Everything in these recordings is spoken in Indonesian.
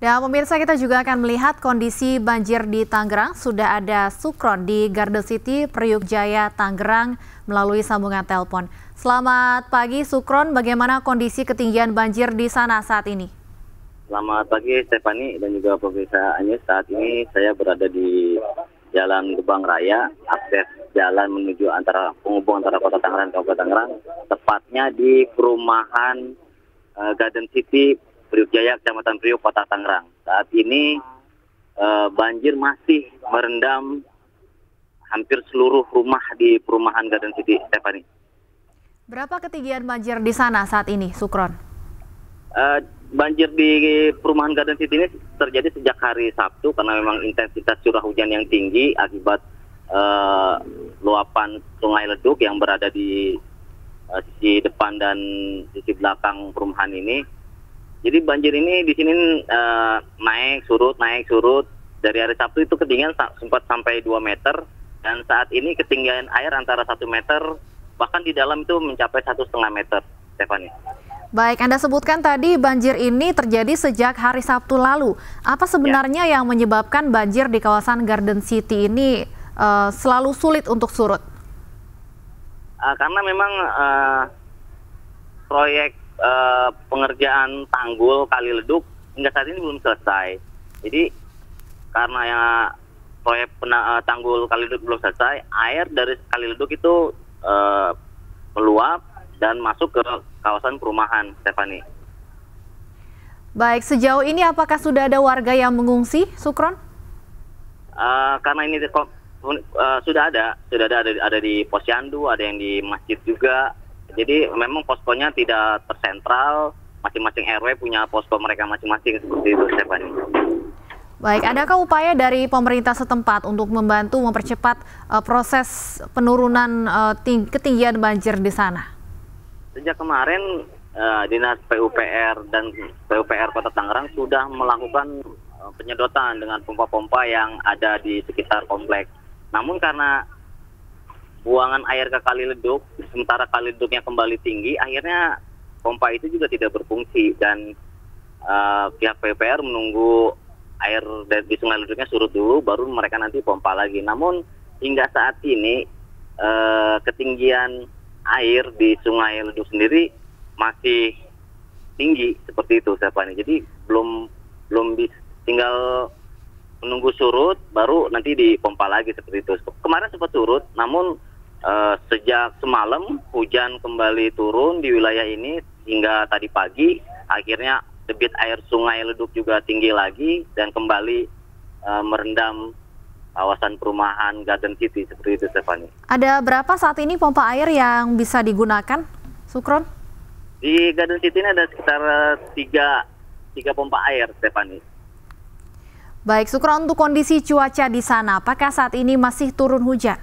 Dan pemirsa, kita juga akan melihat kondisi banjir di Tangerang. Sudah ada Sukron di Garden City, Priuk Jaya, Tangerang melalui sambungan telepon. Selamat pagi Sukron, bagaimana kondisi ketinggian banjir di sana saat ini? Selamat pagi Stefani dan juga pemirsa Anyus. Saat ini saya berada di Jalan Gebang Raya, akses jalan menuju penghubung antara Kota Tangerang dan Kabupaten Tangerang, tepatnya di perumahan Garden City, Priuk Jaya, Kecamatan Priuk, Kota Tangerang. Saat ini banjir masih merendam hampir seluruh rumah di perumahan Garden City, Stefani. Berapa ketinggian banjir di sana saat ini, Sukron? Banjir di perumahan Garden City ini terjadi sejak hari Sabtu karena memang intensitas curah hujan yang tinggi akibat luapan Sungai Leduk yang berada di sisi depan dan sisi belakang perumahan ini. Jadi banjir ini di sini naik surut. Dari hari Sabtu itu ketinggian sempat sampai 2 meter dan saat ini ketinggian air antara 1 meter bahkan di dalam itu mencapai 1,5 meter, Stefani. Baik, Anda sebutkan tadi banjir ini terjadi sejak hari Sabtu lalu. Apa sebenarnya yang menyebabkan banjir di kawasan Garden City ini selalu sulit untuk surut? Karena memang proyek pengerjaan tanggul Kali Leduk hingga saat ini belum selesai. Jadi karena proyek tanggul Kali Leduk belum selesai, air dari Kali Leduk itu meluap dan masuk ke kawasan perumahan, Stefani. Baik, sejauh ini apakah sudah ada warga yang mengungsi, Sukron? Karena ini sudah ada di Posyandu, ada yang di masjid juga. Jadi memang poskonya tidak tersentral, masing-masing RW punya posko mereka masing-masing seperti itu, Stefani. Baik, adakah upaya dari pemerintah setempat untuk membantu mempercepat proses penurunan ketinggian banjir di sana? Sejak kemarin Dinas PUPR dan PUPR Kota Tangerang sudah melakukan penyedotan dengan pompa-pompa yang ada di sekitar kompleks. Namun karena buangan air ke Kali Leduk, sementara Kali Leduknya kembali tinggi, akhirnya pompa itu juga tidak berfungsi dan pihak PUPR menunggu air di Sungai Leduknya surut dulu, baru mereka nanti pompa lagi. Namun hingga saat ini ketinggian air di Sungai Leduk sendiri masih tinggi seperti itu, Stefani. Jadi belum tinggal menunggu surut baru nanti dipompa lagi seperti itu. Kemarin sempat surut, namun sejak semalam hujan kembali turun di wilayah ini hingga tadi pagi, akhirnya debit air Sungai Leduk juga tinggi lagi dan kembali merendam kawasan perumahan Garden City seperti itu, Stefani. Ada berapa saat ini pompa air yang bisa digunakan, Sukron? Di Garden City ini ada sekitar tiga pompa air, Stefani. Baik, Sukron, untuk kondisi cuaca di sana, apakah saat ini masih turun hujan?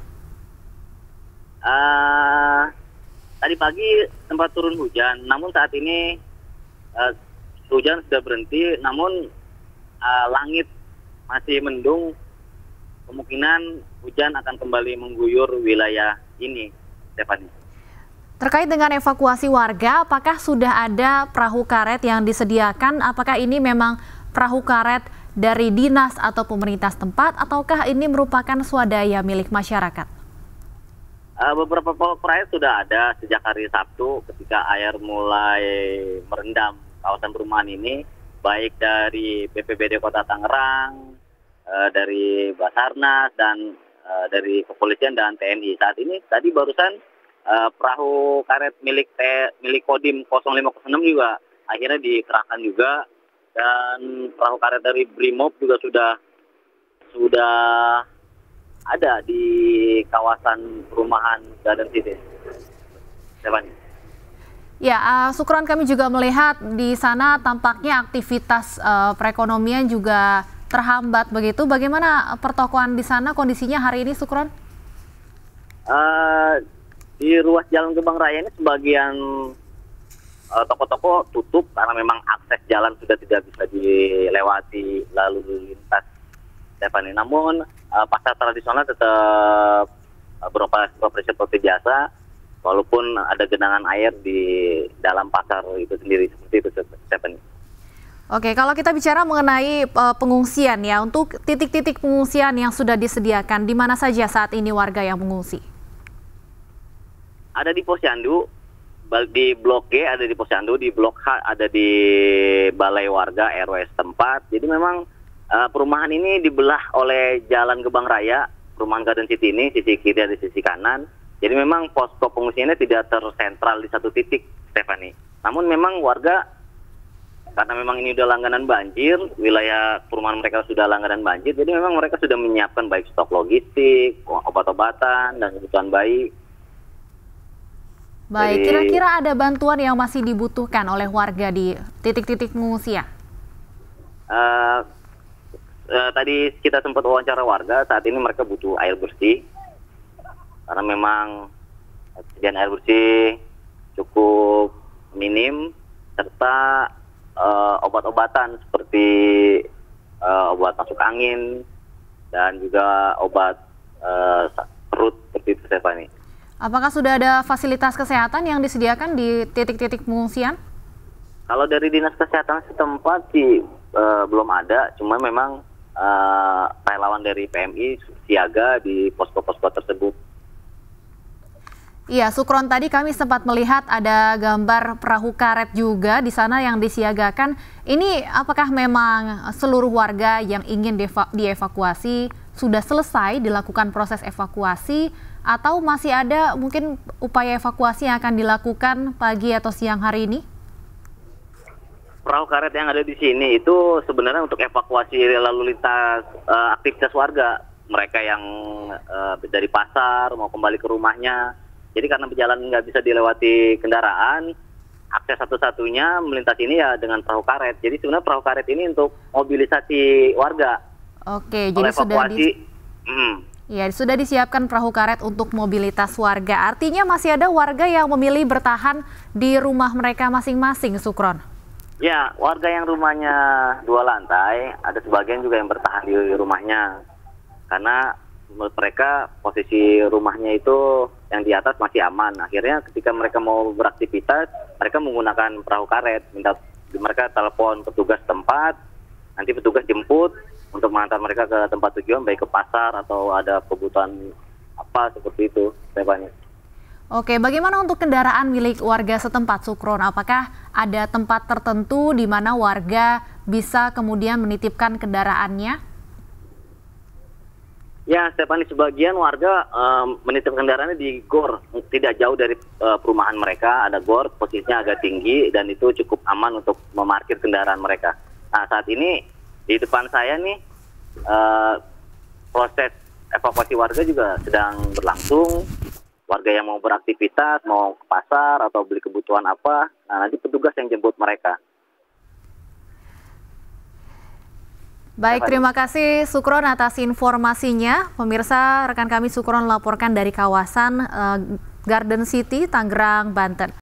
Tadi pagi sempat turun hujan, namun saat ini hujan sudah berhenti, namun langit masih mendung. Kemungkinan hujan akan kembali mengguyur wilayah ini, Stefani. Terkait dengan evakuasi warga, apakah sudah ada perahu karet yang disediakan? Apakah ini memang perahu karet dari dinas atau pemerintah setempat, ataukah ini merupakan swadaya milik masyarakat? Beberapa perahu karet sudah ada sejak hari Sabtu ketika air mulai merendam kawasan perumahan ini, baik dari BPBD Kota Tangerang, dari Basarnas dan dari kepolisian dan TNI. Saat ini tadi barusan perahu karet milik Kodim 0506 juga akhirnya dikerahkan juga, dan perahu karet dari Brimob juga sudah ada di kawasan perumahan Garden City. Ya, Sukron, kami juga melihat di sana tampaknya aktivitas perekonomian juga terhambat begitu. Bagaimana pertokoan di sana kondisinya hari ini, Sukron? Di ruas Jalan Gebang Raya ini sebagian toko-toko tutup karena memang akses jalan sudah tidak bisa dilewati lalu lintas, Stefani. Namun pasar tradisional tetap beroperasi seperti biasa, walaupun ada genangan air di dalam pasar itu sendiri seperti itu, Stefani. Oke, kalau kita bicara mengenai pengungsian ya, untuk titik-titik pengungsian yang sudah disediakan, di mana saja saat ini warga yang mengungsi? Ada di Posyandu, di Blok G ada di Posyandu, di Blok H ada di Balai Warga RW setempat. Jadi memang perumahan ini dibelah oleh Jalan Gebang Raya, perumahan Garden City ini, sisi kiri dan sisi kanan. Jadi memang posko pengungsiannya tidak tersentral di satu titik, Stephanie. Namun memang warga, karena memang ini udah langganan banjir, wilayah perumahan mereka sudah langganan banjir, jadi memang mereka sudah menyiapkan baik stok logistik, obat-obatan, dan kebutuhan bayi. Baik, kira-kira ada bantuan yang masih dibutuhkan oleh warga di titik-titik pengungsian? Tadi kita sempat wawancara warga, saat ini mereka butuh air bersih, karena memang persediaan air bersih cukup minim, serta obat-obatan seperti obat masuk angin dan juga obat perut seperti itu, Stephanie. Apakah sudah ada fasilitas kesehatan yang disediakan di titik-titik pengungsian? Kalau dari Dinas Kesehatan setempat sih belum ada, cuma memang relawan dari PMI siaga di posko-posko tersebut. Iya, Sukron, tadi kami sempat melihat ada gambar perahu karet juga di sana yang disiagakan. Ini apakah memang seluruh warga yang ingin dievakuasi sudah selesai dilakukan proses evakuasi, atau masih ada mungkin upaya evakuasi yang akan dilakukan pagi atau siang hari ini? Perahu karet yang ada di sini itu sebenarnya untuk evakuasi lalu lintas aktivitas warga. Mereka yang dari pasar mau kembali ke rumahnya. Jadi karena berjalan nggak bisa dilewati kendaraan, akses satu-satunya melintas ini ya dengan perahu karet. Jadi sebenarnya perahu karet ini untuk mobilisasi warga. Oke, jadi sudah disiapkan perahu karet untuk mobilitas warga. Artinya masih ada warga yang memilih bertahan di rumah mereka masing-masing, Sukron? Ya, warga yang rumahnya 2 lantai, ada sebagian juga yang bertahan di rumahnya. Karena menurut mereka posisi rumahnya itu yang di atas masih aman. Akhirnya ketika mereka mau beraktivitas, mereka menggunakan perahu karet. Mereka telepon petugas tempat, nanti petugas jemput untuk mengantar mereka ke tempat tujuan, baik ke pasar atau ada kebutuhan apa seperti itu. Oke, bagaimana untuk kendaraan milik warga setempat, Sukron? Apakah ada tempat tertentu di mana warga bisa kemudian menitipkan kendaraannya? Ya, Stephanie, sebagian warga menitipkan kendaraannya di gor, tidak jauh dari perumahan mereka. Ada gor, posisinya agak tinggi dan itu cukup aman untuk memarkir kendaraan mereka. Nah, saat ini di depan saya nih proses evakuasi warga juga sedang berlangsung. Warga yang mau beraktivitas, mau ke pasar atau beli kebutuhan apa, nah nanti petugas yang jemput mereka. Baik, terima kasih Sukron atas informasinya. Pemirsa, rekan kami Sukron laporkan dari kawasan Garden City, Tangerang, Banten.